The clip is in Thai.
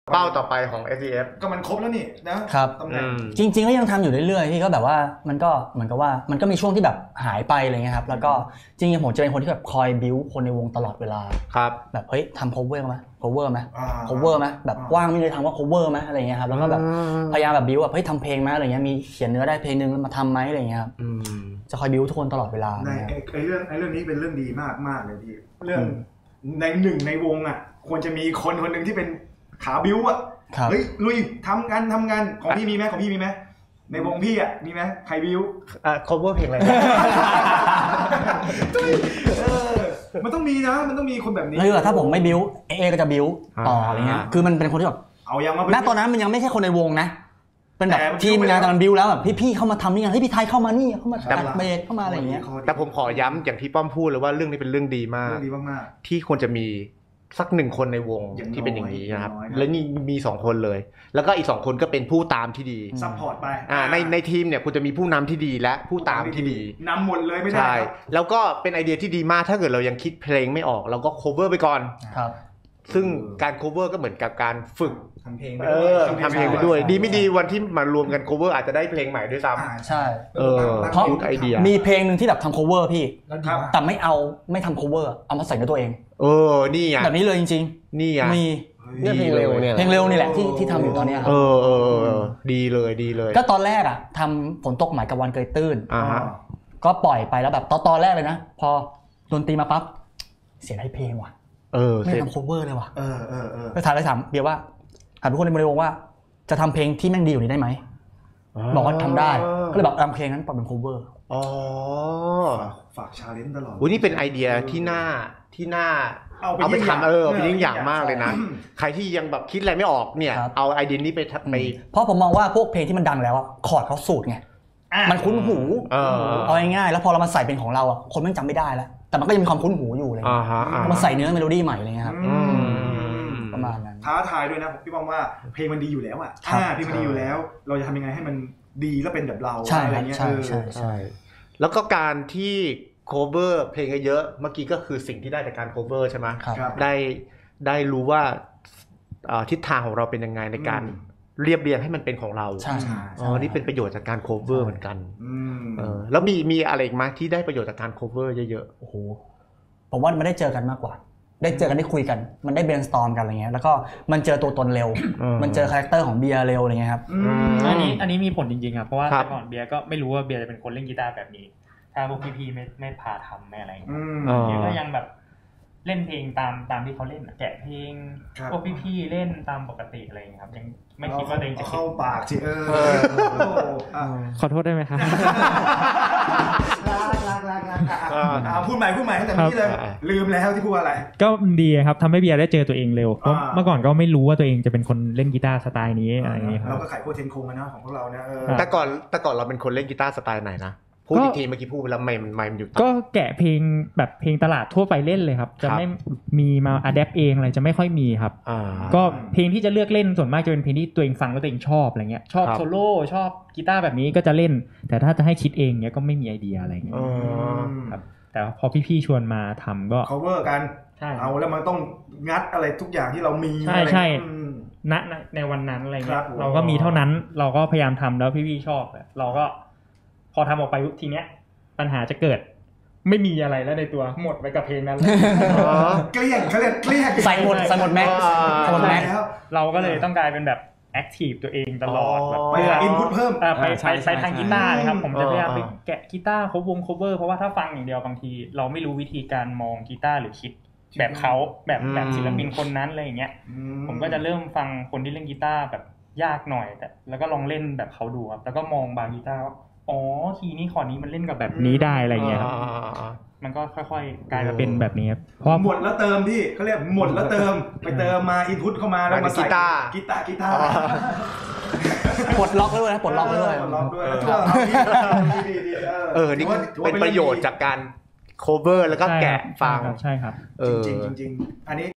เป้าต่อไปของ SDF ก็มันครบแล้วนี่นะครับจริงๆก็ยังทำอยู่เรื่อยๆที่ก็แบบว่ามันก็เหมือนกับว่ามันก็มีช่วงที่แบบหายไปอะไรเงี้ยครับแล้วก็จริงๆผมจะเป็นคนที่แบบคอยบิ้วคนในวงตลอดเวลาครับแบบเฮ้ยทำ cover ไหม cover ไหม cover ไหมแบบว่างไม่เลยทำว่า cover ไหมอะไรเงี้ยครับแล้วก็แบบพยายามแบบบิ้วแบบเฮ้ยทำเพลงไหมอะไรเงี้ยมีเขียนเนื้อได้เพลงนึงมาทำไหมอะไรเงี้ยครับจะคอยบิ้วทุกคนตลอดเวลาในเรื่องนี้เป็นเรื่องดีมากเลยพี่เรื่องในวงอ่ะควรจะมีคนหนึ่งที่เป็นขาบิ้วอ่ะเฮ้ยลุยทำงานของพี่มีไหมในวงพี่อ่ะมีไหมใครบิ้ว cover เพลงอะไรมันต้องมีนะมันต้องมีคนแบบนี้ถ้าผมไม่บิ้วก็จะบิ้วต่ออะไรเงี้ยคือมันเป็นคนที่แบบเอายังมาณตอนนั้นมันยังไม่ใช่คนในวงนะเป็นแบบทีมงานแต่มันบิ้วแล้วแบบพี่เข้ามาทำนี่ไงพี่ไทยเข้ามานี่เข้ามาตัดเบสเข้ามาอะไรอย่างเงี้ยแต่ผมขอย้ำอย่างที่ป้อมพูดเลยว่าเรื่องนี้เป็นเรื่องดีมากที่ควรจะมีสัก1คนในวงที่เป็นอย่างนี้นะครับแล้วนี่มี2คนเลยแล้วก็อีก2คนก็เป็นผู้ตามที่ดีซัพพอร์ตไปในทีมเนี่ยคุณจะมีผู้นำที่ดีและผู้ตามที่ดีนำหมดเลยไม่ได้ใช่แล้วก็เป็นไอเดียที่ดีมากถ้าเกิดเรายังคิดเพลงไม่ออกเราก็ cover ไปก่อนครับซึ่งการ cover ก็เหมือนกับการฝึกทำเพลงทำเพลงไปด้วยดีไม่ดีวันที่มารวมกัน cover อาจจะได้เพลงใหม่ด้วยซ้ำใช่เพราะไอเดียมีเพลงนึงที่แบบทำ cover พี่แต่ไม่ทำ cover เอามาใส่ในตัวเองนี่ไงแบบนี้เลยจริงๆนี่ไงมีเพลงเร็วเนี่ยเพลงเร็วนี่แหละที่ทำอยู่ตอนนี้ครับดีเลยก็ตอนแรกอ่ะทำฝนตกหมายกับวันเกยตื้นก็ปล่อยไปแล้วแบบตอนแรกเลยนะพอดนตรีมาปั๊บเสียดายเพลงว่ะไม่ทำ cover เลยว่ะก็ถามเบียร์ว่าถามทุกคนในวงว่าจะทำเพลงที่แม่งดีอยู่นี้ได้ไหมบอกว่าทำได้ก็เลยแบบทำเพลงนั้นปรับเป็น cover ฝากชาเลนจ์ตลอดนี่เป็นไอเดียที่น่าเอาไปทำเป็นยิ่งอย่างมากเลยนะใครที่ยังแบบคิดอะไรไม่ออกเนี่ยเอาไอเดียนี้ไปเพราะผมมองว่าพวกเพลงที่มันดังแล้วอะคอร์ดเขาสูตรไงมันคุ้นหูเอาง่ายๆแล้วพอเรามาใส่เป็นของเราอะคนไม่จำไม่ได้แล้วแต่มันก็ยังมีความคุ้นหูอยู่เลยมาใส่เนื้อเมโลดี้ใหม่อะไรเงี้ยครับประมาณนั้นท้าทายด้วยนะพี่มองว่าเพลงมันดีอยู่แล้วอะเพลงมันดีอยู่แล้วเราจะทำยังไงให้มันดีแล้วเป็นแบบเราอะไรเงี้ยใช่แล้วก็การที่cover เพลงเยอะเมื่อกี้ก็คือสิ่งที่ได้จากการ cover ใช่ไหมได้รู้ว่าทิศทางของเราเป็นยังไงในการเรียบเรียงให้มันเป็นของเรานี่เป็นประโยชน์จากการ cover เหมือนกันแล้วมีอะไรอีกไหมที่ได้ประโยชน์จากการ cover เยอะๆโอ้โหผมว่ามันได้เจอกันมากกว่าได้เจอกันได้คุยกันมันได้ brainstorm กันอะไรเงี้ยแล้วก็มันเจอตัวตนเร็วมันเจอคาแรคเตอร์ของเบียร์เร็วอะไรเงี้ยครับอันนี้มีผลจริงๆครับเพราะว่าแต่ก่อนเบียร์ก็ไม่รู้ว่าเบียร์จะเป็นคนเล่นกีตาร์แบบนี้ถ้าพวกพี่ๆไม่พาทำไม่อะไรเบียร์ก็ยังแบบเล่นเพลงตามที่เขาเล่นแกะเพลงพวกพี่ๆเล่นตามปกติอะไรอย่างเงี้ยครับยังไม่คิดว่าตัวเองจะเข้าปากสิขอโทษได้ไหมครับพูดใหม่แต่ไม่เลยลืมแล้วที่พูดอะไรก็ดีครับทำให้เบียร์ได้เจอตัวเองเร็วเพราะเมื่อก่อนก็ไม่รู้ว่าตัวเองจะเป็นคนเล่นกีตาร์สไตล์นี้อะไรอย่างเงี้ยเราก็ขายพวกเทนคงนะของพวกเราเนี่ยแต่ก่อนเราเป็นคนเล่นกีตาร์สไตล์ไหนนะพูดอีกทีเมื่อกี้พูดแล้วไม่อยู่ก็แกะเพลงแบบเพลงตลาดทั่วไปเล่นเลยครับจะไม่มีมาอะแดปเองอะไรจะไม่ค่อยมีครับก็เพลงที่จะเลือกเล่นส่วนมากจะเป็นเพลงที่ตัวเองฟังแล้วตัวเองชอบอะไรเงี้ยชอบโซโล่ชอบกีตาร์แบบนี้ก็จะเล่นแต่ถ้าจะให้คิดเองเนี้ยก็ไม่มีไอเดียอะไรเงี้ยครับแต่พอพี่ๆชวนมาทำก็ cover กันเอาแล้วมันต้องงัดอะไรทุกอย่างที่เรามีใช่ณในวันนั้นอะไรเงี้ยเราก็มีเท่านั้นเราก็พยายามทำแล้วพี่ๆชอบเราก็พอทำออกไปทีเนี้ยปัญหาจะเกิดไม่มีอะไรแล้วในตัวหมดไปกับเพลงนั้นเกลี้ยงเขาเรียกเกลี้ยงใส่หมดแม็กเราก็เลยต้องกลายเป็นแบบแอคทีฟตัวเองตลอดแบบเพื่ออินพุตเพิ่มไปทางกีตาร์เลยครับผมจะพยายามไปแกะกีตาร์เขาวง cover เพราะว่าถ้าฟังอย่างเดียวบางทีเราไม่รู้วิธีการมองกีตาร์หรือคิดแบบเขาแบบศิลปินคนนั้นอะไรอย่างเงี้ยผมก็จะเริ่มฟังคนที่เล่นกีตาร์แบบยากหน่อยแต่แล้วก็ลองเล่นแบบเขาดูครับแล้วก็มองบางกีตาร์คีย์นี้คอร์ดนี้มันเล่นกับแบบนี้ได้อะไรเงี้ยครับมันก็ค่อยๆกลายมาเป็นแบบนี้ครับเพราะหมดแล้วเติมพี่เขาเรียกหมดแล้วเติมไปเติมมาอินพุตเข้ามาแล้วมาใส่กีตาร์ปลดล็อกด้วยนะปลดล็อกด้วยนี่เป็นประโยชน์จากการ cover แล้วก็แกะฟังใช่ครับจริงอันนี้